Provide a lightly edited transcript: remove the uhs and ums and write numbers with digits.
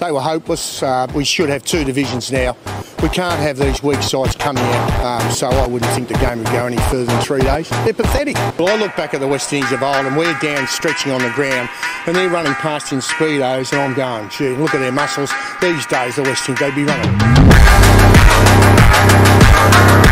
They were hopeless. We should have 2 divisions now. We can't have these weak sides coming out, so I wouldn't think the game would go any further than 3 days. They're pathetic. Well, I look back at the West Indies of old and we're down stretching on the ground and they're running past in Speedos and I'm going, gee, look at their muscles. These days, the West Indies, they'd be running.